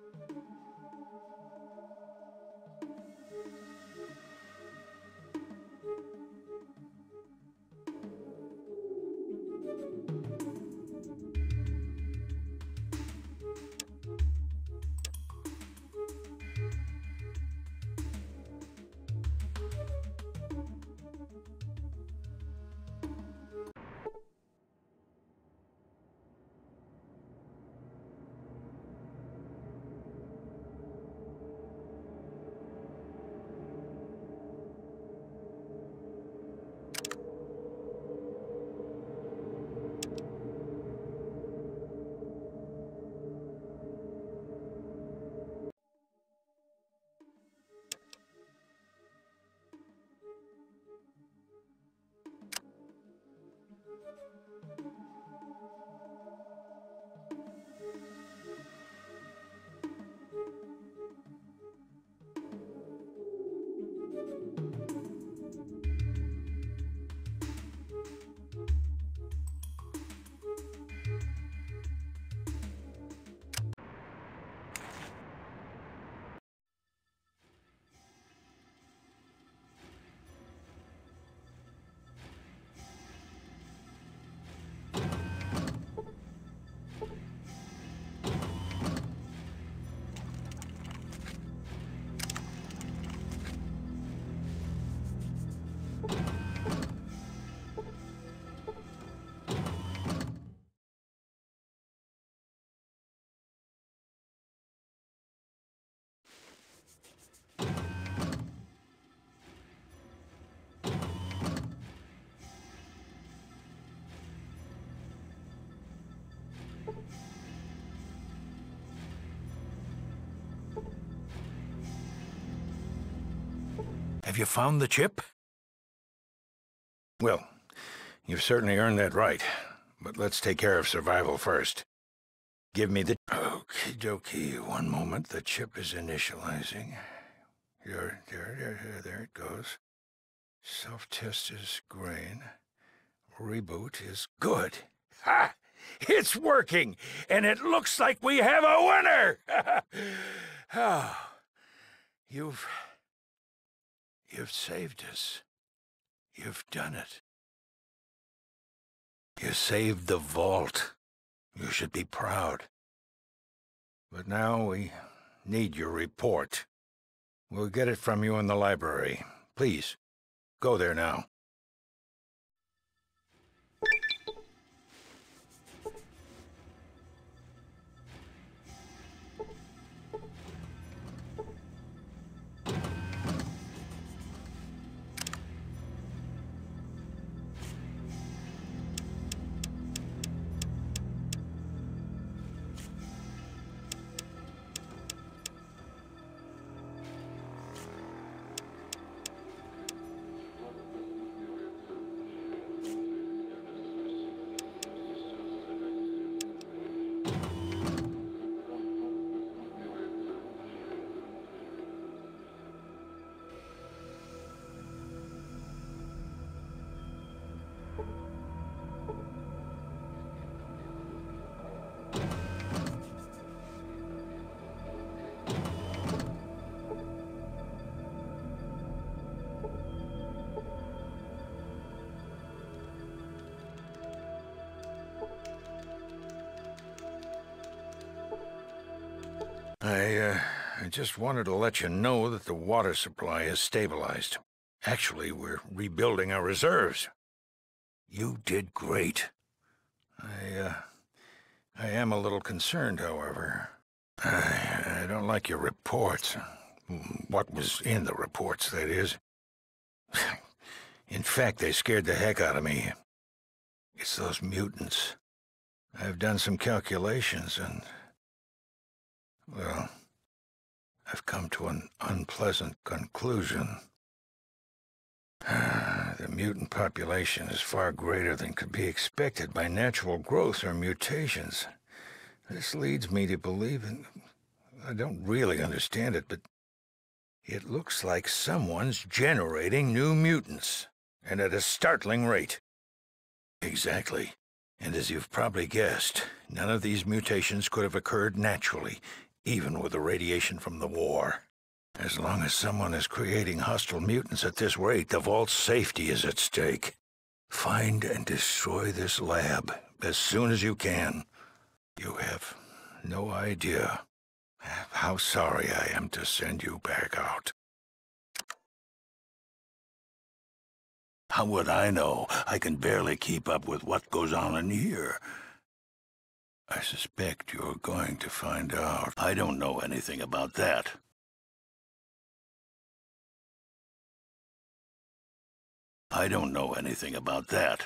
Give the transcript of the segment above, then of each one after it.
Have you found the chip? Well, you've certainly earned that right. But let's take care of survival first. Give me the... Okie dokie, one moment. The chip is initializing. There it goes. Self-test is green. Reboot is good. Ha! It's working! And it looks like we have a winner! Oh, you've saved us. You've done it. You saved the vault. You should be proud. But now we need your report. We'll get it from you in the library. Please, go there now. I just wanted to let you know that the water supply is stabilized. Actually, we're rebuilding our reserves. You did great. I am a little concerned, however. I don't like your reports. What was in the reports, that is. In fact, they scared the heck out of me. It's those mutants. I've done some calculations and... well, I've come to an unpleasant conclusion. The mutant population is far greater than could be expected by natural growth or mutations. This leads me to believe, and I don't really understand it, but it looks like someone's generating new mutants, and at a startling rate. Exactly. And as you've probably guessed, none of these mutations could have occurred naturally. even with the radiation from the war. As long as someone is creating hostile mutants at this rate, the Vault's safety is at stake. Find and destroy this lab as soon as you can. You have no idea how sorry I am to send you back out. How would I know? I can barely keep up with what goes on in here. I suspect you're going to find out. I don't know anything about that. I don't know anything about that.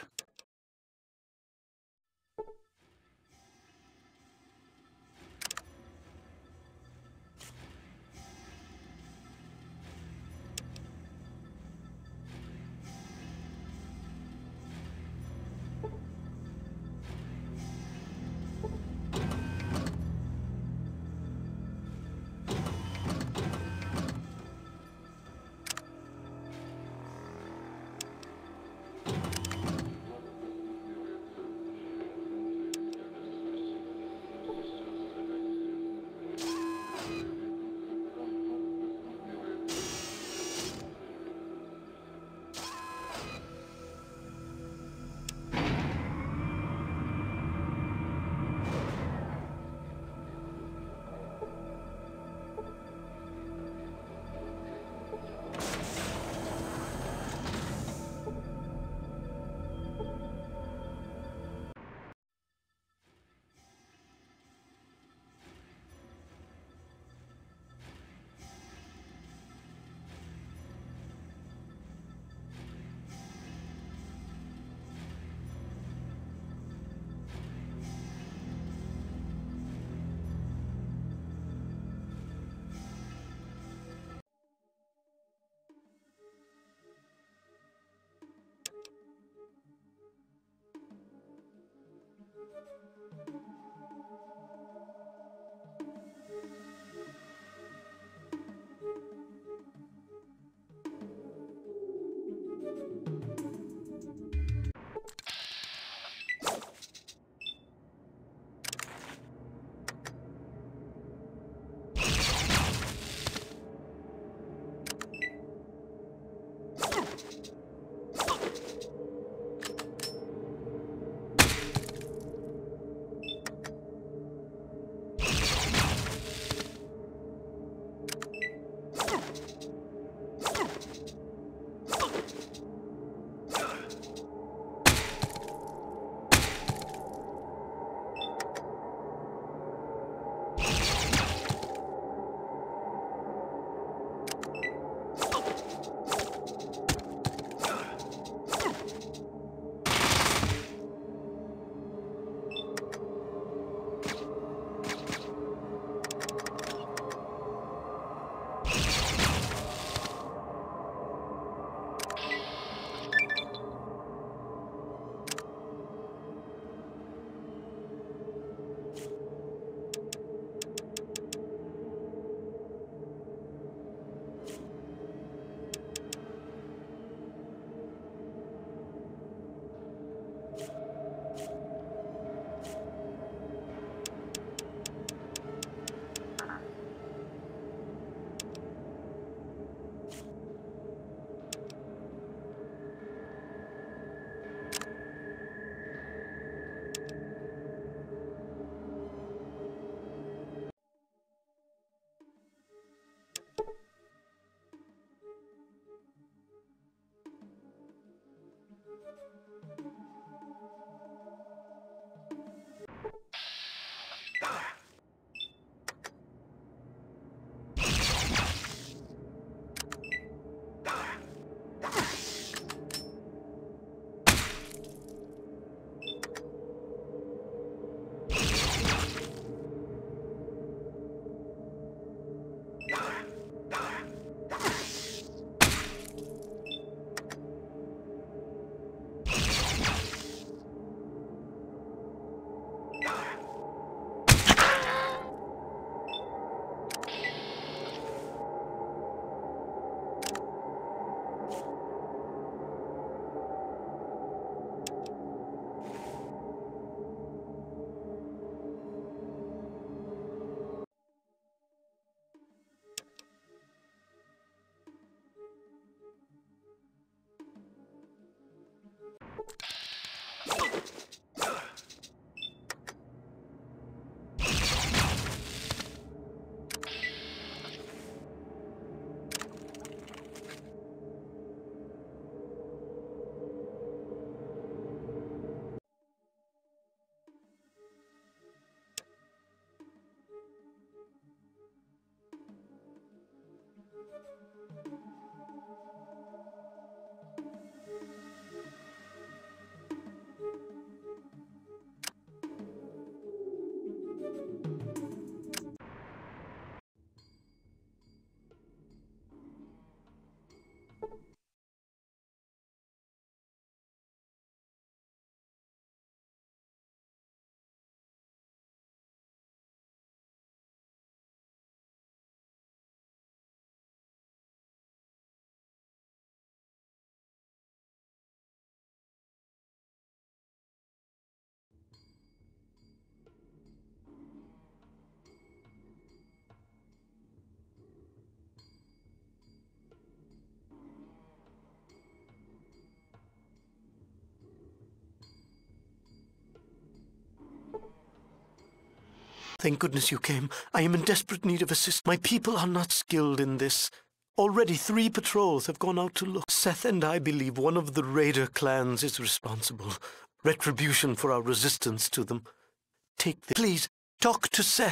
Thank goodness you came. I am in desperate need of assistance. My people are not skilled in this. Already 3 patrols have gone out to look. Seth and I believe one of the raider clans is responsible. Retribution for our resistance to them. Take this. Please, talk to Seth.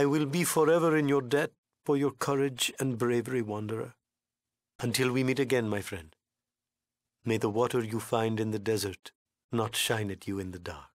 I will be forever in your debt for your courage and bravery, Wanderer. Until we meet again, my friend, may the water you find in the desert not shine at you in the dark.